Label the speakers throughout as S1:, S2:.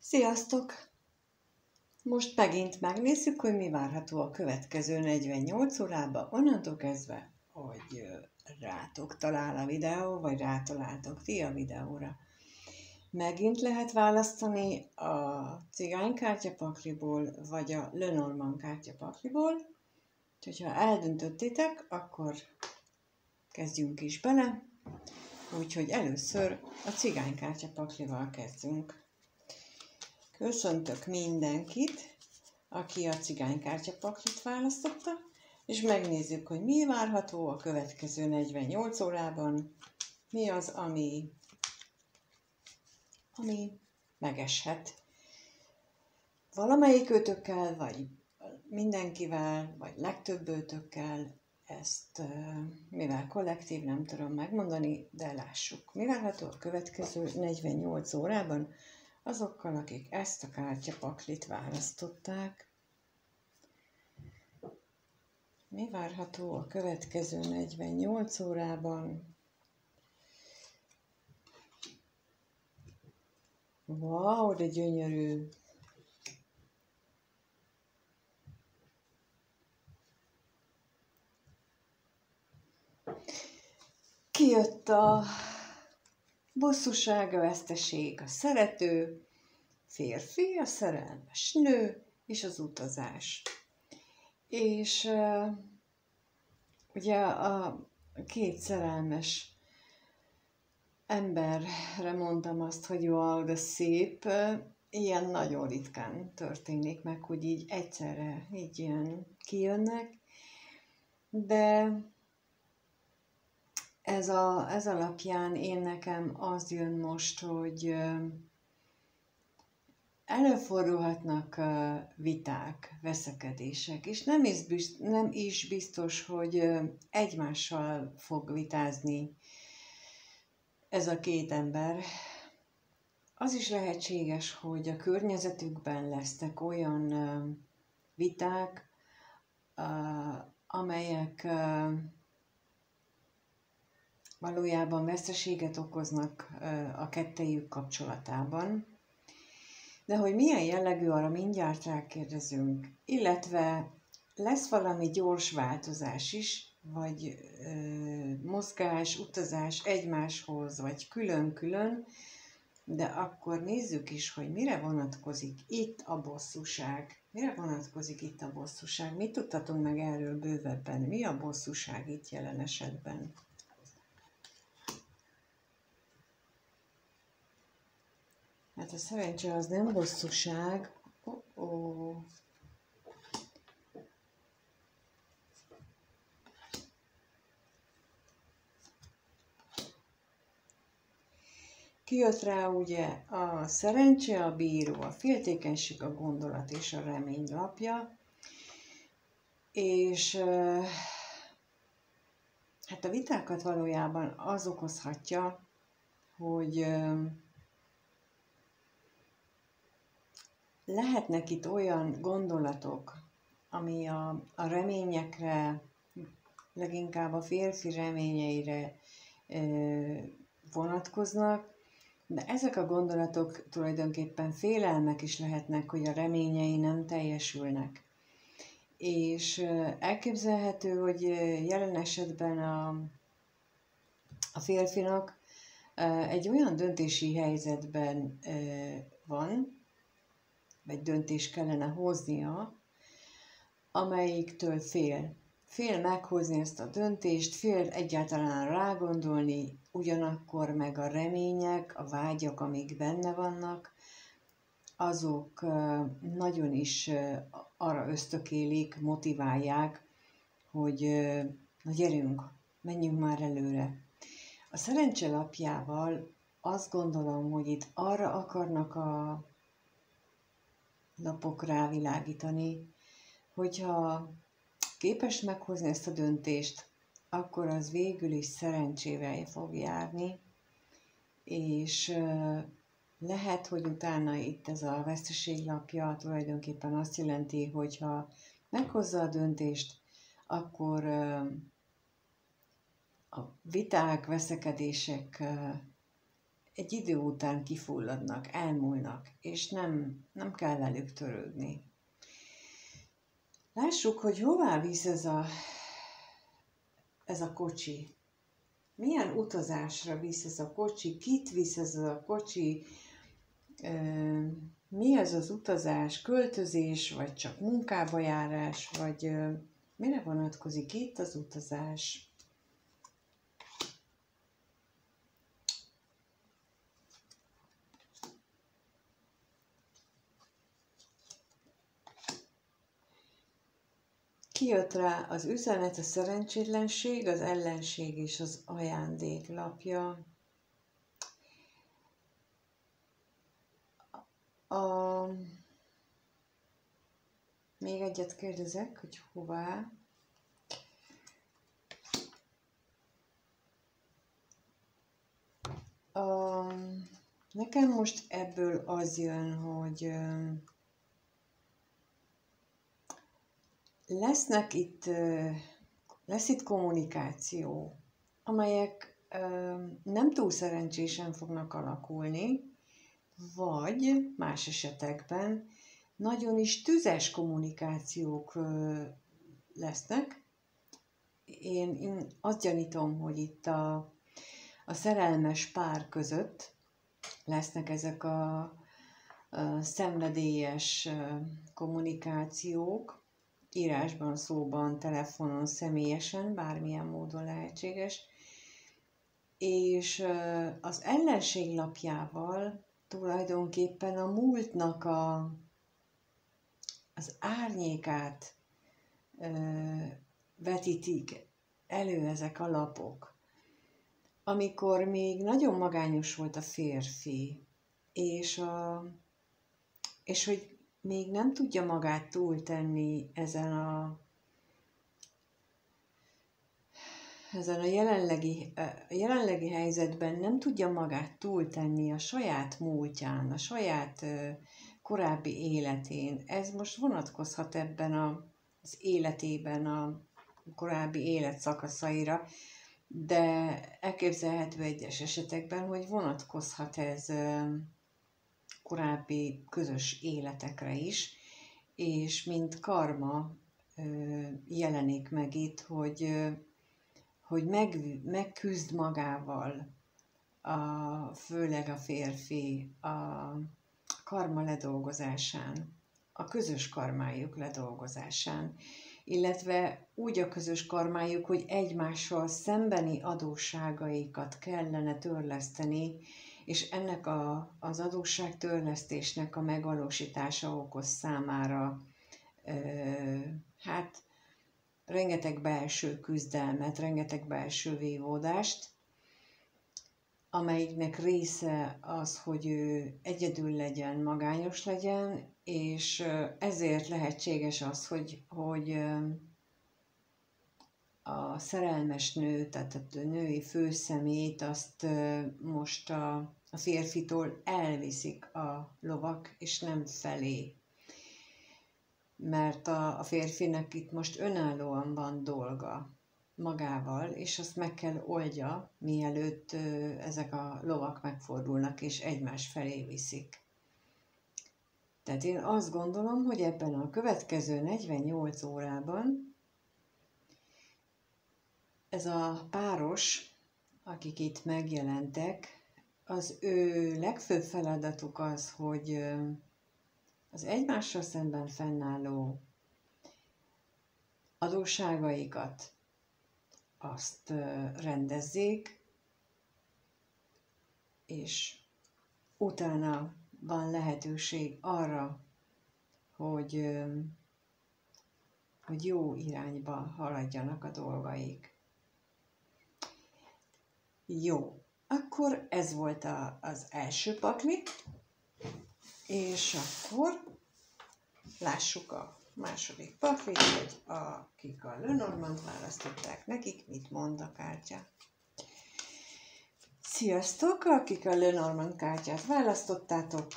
S1: Sziasztok! Most megint megnézzük, hogy mi várható a következő 48 órában, onnantól kezdve, hogy rátok talál a videó, vagy rátaláltok ti a videóra. Megint lehet választani a cigánykártyapakliból, vagy a Lenormand kártyapakliból. Úgyhogy ha eldöntöttétek, akkor kezdjünk is bele. Úgyhogy először a cigánykártyapaklival kezdünk. Köszöntök mindenkit, aki a cigánykártyapaklit választotta, és megnézzük, hogy mi várható a következő 48 órában, mi az, ami megeshet. Valamelyik őtökkel, vagy mindenkivel, vagy legtöbb őtökkel, ezt mivel kollektív, nem tudom megmondani, de lássuk. Mi várható a következő 48 órában azokkal, akik ezt a kártyapaklit választották. Mi várható a következő 48 órában? Wow, de gyönyörű! Kijött a bosszúság, a veszteség, a szerető férfi, a szerelmes nő és az utazás. És ugye a két szerelmes emberre mondtam azt, hogy wow, de szép, ilyen nagyon ritkán történik meg, hogy így egyszerre így ilyen kijönnek, de ez alapján én nekem az jön most, hogy előfordulhatnak viták, veszekedések, és nem is biztos, hogy egymással fog vitázni ez a két ember. Az is lehetséges, hogy a környezetükben lesznek olyan viták, amelyek valójában veszteséget okoznak a kettejük kapcsolatában. De hogy milyen jellegű, arra mindjárt rákérdezünk. Illetve lesz valami gyors változás is, vagy mozgás, utazás egymáshoz, vagy külön-külön, de akkor nézzük is, hogy mire vonatkozik itt a bosszúság. Mire vonatkozik itt a bosszúság? Mit tudhatunk meg erről bővebben? Mi a bosszúság itt jelen esetben? Hát a szerencse az nem bosszúság. Kijött rá ugye a szerencse, a bíró, a féltékenység, a gondolat és a remény lapja. És hát a vitákat valójában az okozhatja, hogy lehetnek itt olyan gondolatok, ami a reményekre, leginkább a férfi reményeire vonatkoznak, de ezek a gondolatok tulajdonképpen félelmek is lehetnek, hogy a reményei nem teljesülnek. És elképzelhető, hogy jelen esetben a férfinak egy olyan döntési helyzetben van, vagy döntést kellene hoznia, amelyiktől fél. Fél meghozni ezt a döntést, fél egyáltalán rágondolni, ugyanakkor meg a remények, a vágyak, amik benne vannak, azok nagyon is arra ösztökélik, motiválják, hogy na gyerünk, menjünk már előre. A szerencse lapjával azt gondolom, hogy itt arra akarnak a lapok rávilágítani, hogyha képes meghozni ezt a döntést, akkor az végül is szerencsével fog járni, és lehet, hogy utána itt ez a veszteség lapja tulajdonképpen azt jelenti, hogyha meghozza a döntést, akkor a viták, veszekedések egy idő után kifulladnak, elmúlnak, és nem kell velük törődni. Lássuk, hogy hová visz ez a kocsi. Milyen utazásra visz ez a kocsi, kit visz ez a kocsi, mi ez az utazás, költözés, vagy csak munkába járás, vagy mire vonatkozik itt az utazás. Kijött rá az üzenet, a szerencsétlenség, az ellenség és az ajándék lapja. Még egyet kérdezek, hogy hová. Nekem most ebből az jön, hogy lesz itt kommunikáció, amelyek nem túl szerencsésen fognak alakulni, vagy más esetekben nagyon is tüzes kommunikációk lesznek. Én azt gyanítom, hogy itt a szerelmes pár között lesznek ezek a szenvedélyes kommunikációk, írásban, szóban, telefonon, személyesen, bármilyen módon lehetséges. És az ellenség lapjával tulajdonképpen a múltnak az árnyékát vetítik elő ezek a lapok. Amikor még nagyon magányos volt a férfi, és hogy még nem tudja magát túltenni ezen a jelenlegi helyzetben, nem tudja magát túltenni a saját múltján, a saját korábbi életén. Ez most vonatkozhat ebben az életében a korábbi életszakaszaira, de elképzelhető egyes esetekben, hogy vonatkozhat ez korábbi közös életekre is, és mint karma jelenik meg itt, hogy megküzd magával, főleg a férfi a karma ledolgozásán, a közös karmájuk ledolgozásán, illetve úgy a közös karmájuk, hogy egymással szembeni adósságaikat kellene törleszteni, és ennek az adósságtörlesztésnek a megvalósítása okoz számára rengeteg belső küzdelmet, rengeteg belső vívódást, amelyiknek része az, hogy ő egyedül legyen, magányos legyen, és ezért lehetséges az, hogy a szerelmes nő, tehát a női főszemét azt most a férfitól elviszik a lovak, és nem felé. Mert a férfinek itt most önállóan van dolga magával, és azt meg kell oldja, mielőtt ezek a lovak megfordulnak, és egymás felé viszik. Tehát én azt gondolom, hogy ebben a következő 48 órában ez a páros, akik itt megjelentek, az ő legfőbb feladatuk az, hogy az egymással szemben fennálló adósságaikat azt rendezzék, és utána van lehetőség arra, hogy jó irányba haladjanak a dolgaik. Jó, akkor ez volt az első pakli, és akkor lássuk a második paklit, hogy akik a Lenormand választották, nekik mit mond a kártya. Sziasztok! Akik a Lenormand kártyát választottátok,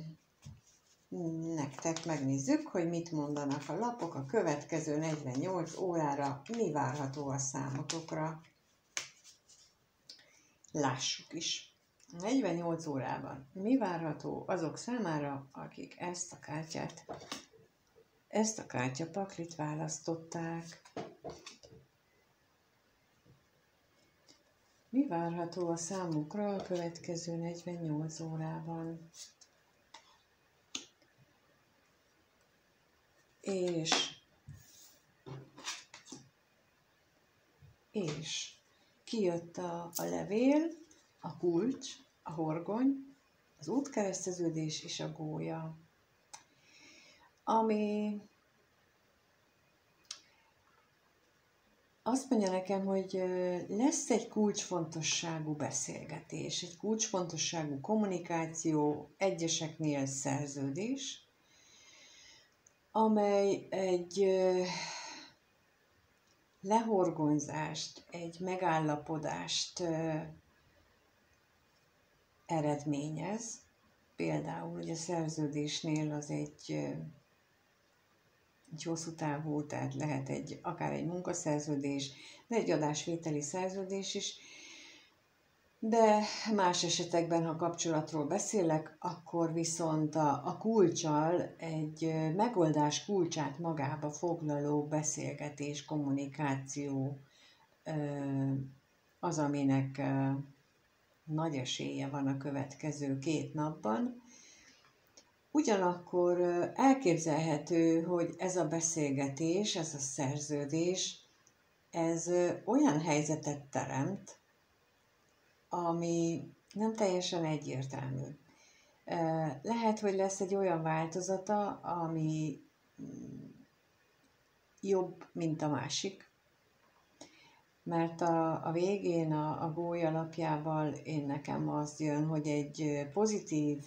S1: nektek megnézzük, hogy mit mondanak a lapok a következő 48 órára, mi várható a számotokra. Lássuk is. 48 órában mi várható azok számára, akik ezt a kártyapaklit választották? Mi várható a számukra a következő 48 órában? És kijött a levél, a kulcs, a horgony, az útkereszteződés és a gólya, ami azt mondja nekem, hogy lesz egy kulcsfontosságú beszélgetés, egy kulcsfontosságú kommunikáció, egyeseknél szerződés, amely egy lehorgonyzást, egy megállapodást eredményez. Például, hogy a szerződésnél az egy hosszú távú, tehát lehet akár egy munkaszerződés, de egy adásvételi szerződés is. De más esetekben, ha kapcsolatról beszélek, akkor viszont a kulccsal egy megoldás kulcsát magába foglaló beszélgetés, kommunikáció az, aminek nagy esélye van a következő 2 napban. Ugyanakkor elképzelhető, hogy ez a beszélgetés, ez a szerződés, ez olyan helyzetet teremt, ami nem teljesen egyértelmű. Lehet, hogy lesz egy olyan változata, ami jobb, mint a másik, mert a végén a gólya alapjával nekem az jön, hogy egy pozitív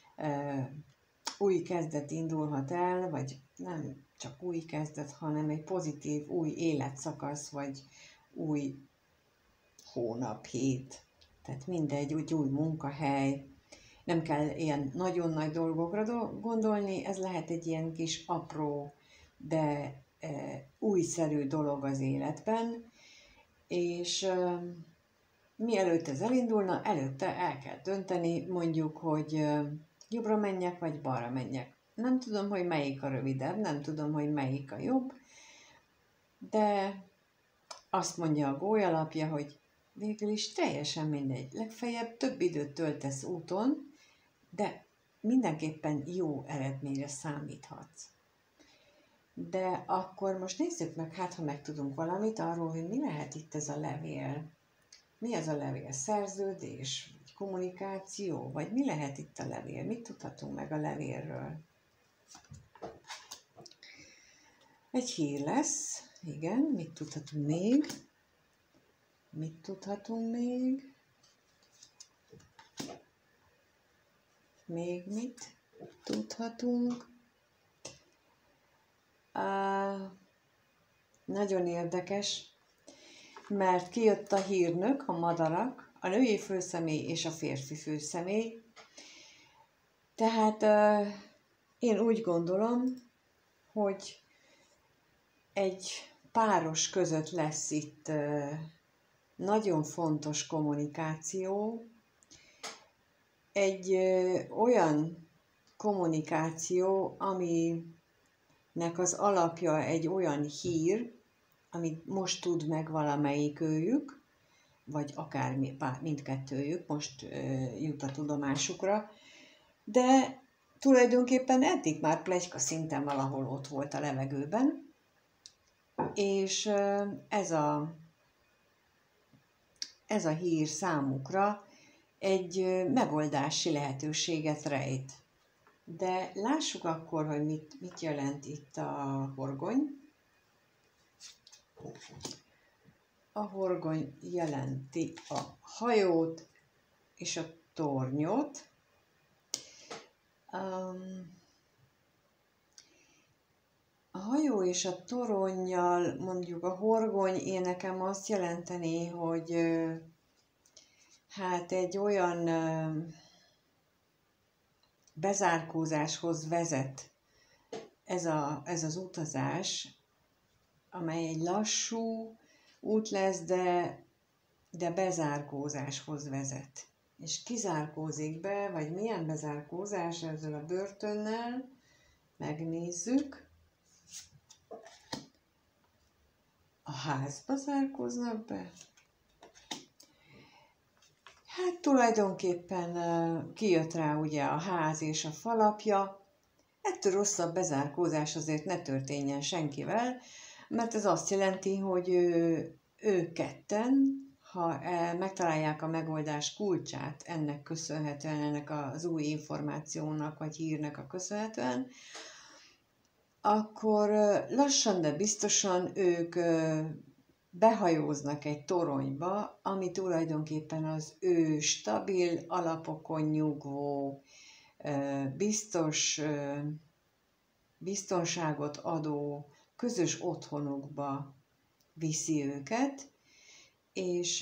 S1: új kezdet indulhat el, vagy nem csak új kezdet, hanem egy pozitív új életszakasz, vagy új hónap, hét, tehát mindegy, új munkahely. Nem kell ilyen nagyon nagy dolgokra gondolni, ez lehet egy ilyen kis apró, de újszerű dolog az életben, és mielőtt ez elindulna, előtte el kell dönteni, mondjuk, hogy jobbra menjek, vagy balra menjek. Nem tudom, hogy melyik a rövidebb, nem tudom, hogy melyik a jobb, de azt mondja a gólyalapja, hogy végül is teljesen mindegy. Legfeljebb több időt töltesz úton, de mindenképpen jó eredményre számíthatsz. De akkor most nézzük meg, ha megtudunk valamit arról, hogy mi lehet itt ez a levél. Mi ez a levél? Szerződés? Vagy kommunikáció? Vagy mi lehet itt a levél? Mit tudhatunk meg a levélről? Egy hír lesz. Igen, mit tudhatunk még? Mit tudhatunk még? Még mit tudhatunk? Nagyon érdekes, mert kijött a hírnök, a madarak, a női főszemély és a férfi főszemély. Tehát én úgy gondolom, hogy egy páros között lesz itt nagyon fontos kommunikáció, egy olyan kommunikáció, aminek az alapja egy olyan hír, amit most tud meg valamelyik őjük, vagy akár mindkettőjük most jut a tudomásukra, de tulajdonképpen eddig már pletyka szinten valahol ott volt a levegőben, és ez a hír számukra egy megoldási lehetőséget rejt. De lássuk akkor, hogy mit jelent itt a horgony. A horgony jelenti a hajót és a tornyot. A hajó és a toronnyal, mondjuk a horgony nekem azt jelenteni, hogy hát egy olyan bezárkózáshoz vezet ez az utazás, amely egy lassú út lesz, de bezárkózáshoz vezet. és kizárkózik be, vagy milyen bezárkózás ezzel a börtönnel, megnézzük. A házba zárkóznak be. Hát tulajdonképpen kijött rá ugye a ház és a falapja. Ettől rosszabb bezárkózás azért ne történjen senkivel, mert ez azt jelenti, hogy ők ketten, ha megtalálják a megoldás kulcsát ennek köszönhetően, ennek az új információnak vagy hírnek a köszönhetően, akkor lassan, de biztosan ők behajóznak egy toronyba, ami tulajdonképpen az ő stabil, alapokon nyugvó, biztonságot adó közös otthonukba viszi őket, és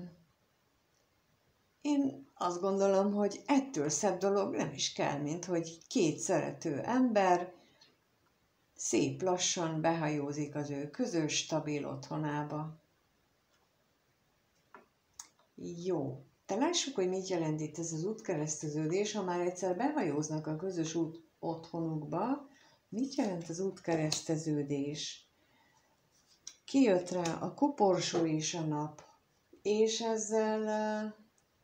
S1: én azt gondolom, hogy ettől szebb dolog nem is kell, mint hogy két szerető ember szép lassan behajózik az ő közös, stabil otthonába. Jó, de lássuk, hogy mit jelent itt ez az útkereszteződés, ha már egyszer behajóznak a közös otthonukba. Mit jelent az útkereszteződés? Kijött rá a koporsó és a nap, és ezzel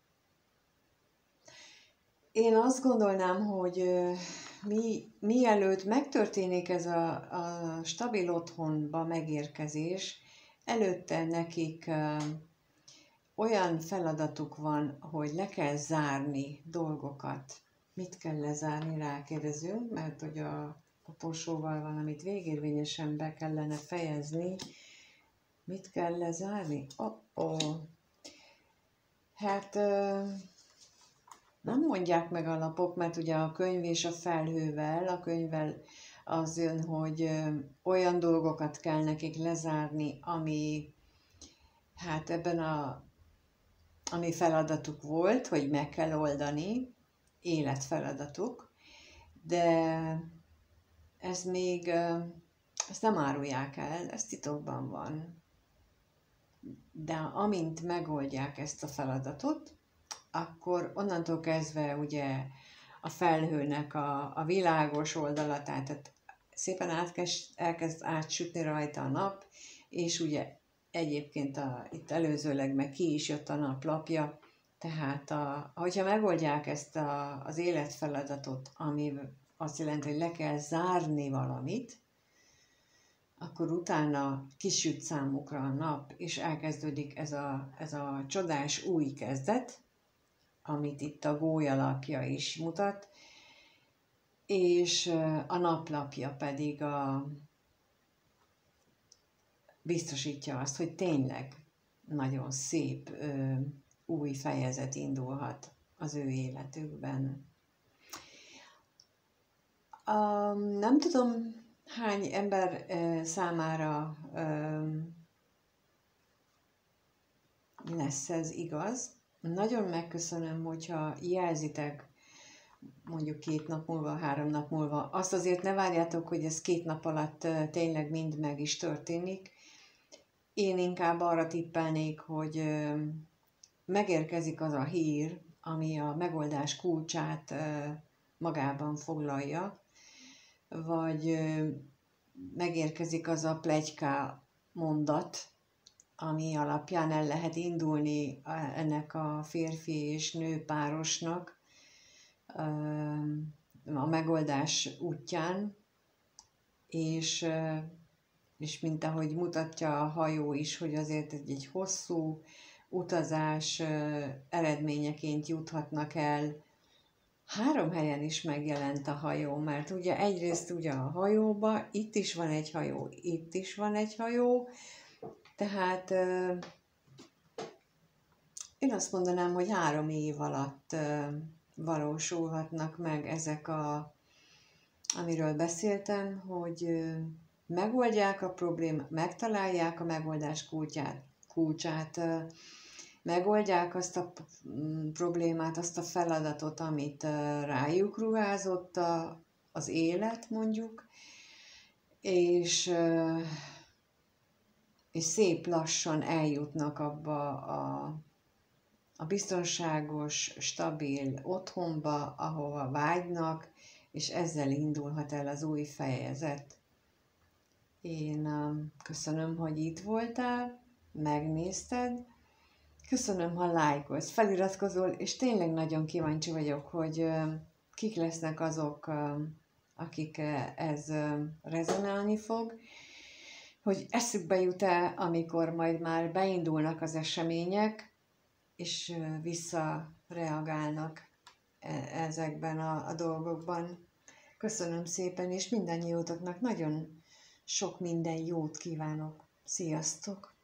S1: én azt gondolnám, hogy mielőtt megtörténik ez a stabil otthonba megérkezés, előtte nekik olyan feladatuk van, hogy le kell zárni dolgokat. Mit kell lezárni, rákérdezünk, mert hogy a koporsóval van, amit végérvényesen be kellene fejezni. Mit kell lezárni? Hát nem mondják meg a lapok, mert ugye a könyv és a felhővel, a könyvvel az jön, hogy olyan dolgokat kell nekik lezárni, ami hát ami feladatuk volt, hogy meg kell oldani, életfeladatuk, de ez még, ezt nem árulják el, ez titokban van. De amint megoldják ezt a feladatot, akkor onnantól kezdve ugye a felhőnek a világos oldala, tehát szépen elkezd átsütni rajta a nap, és ugye egyébként itt előzőleg meg ki is jött a naplapja, tehát hogyha megoldják ezt az életfeladatot, ami azt jelenti, hogy le kell zárni valamit, akkor utána kisüt számukra a nap, és elkezdődik ez a csodás új kezdet, amit itt a gólyalapja is mutat, és a naplapja pedig biztosítja azt, hogy tényleg nagyon szép új fejezet indulhat az ő életükben. Nem tudom, hány ember számára lesz ez igaz. Nagyon megköszönöm, hogyha jelzitek mondjuk 2 nap múlva, 3 nap múlva. Azt azért ne várjátok, hogy ez 2 nap alatt tényleg mind meg is történik. Én inkább arra tippelnék, hogy megérkezik az a hír, ami a megoldás kulcsát magában foglalja, vagy megérkezik az a pletyka mondat, ami alapján el lehet indulni ennek a férfi és nő párosnak a megoldás útján, és mint ahogy mutatja a hajó is, hogy azért egy hosszú utazás eredményeként juthatnak el. 3 helyen is megjelent a hajó, mert ugye egyrészt ugye a hajóba, itt is van egy hajó, itt is van egy hajó, tehát én azt mondanám, hogy 3 év alatt valósulhatnak meg ezek amiről beszéltem, hogy megoldják a problémát, megtalálják a megoldás kulcsát, megoldják azt a problémát, azt a feladatot, amit rájuk ruházott az élet, mondjuk, és szép lassan eljutnak abba a biztonságos, stabil otthonba, ahova vágynak, és ezzel indulhat el az új fejezet. Én köszönöm, hogy itt voltál, megnézted, köszönöm, ha lájkolsz, feliratkozol, és tényleg nagyon kíváncsi vagyok, hogy kik lesznek azok, akik ez rezonálni fog, hogy eszükbe jut-e, amikor majd már beindulnak az események, és visszareagálnak ezekben a dolgokban. Köszönöm szépen, és mindannyiótoknak nagyon sok minden jót kívánok. Sziasztok!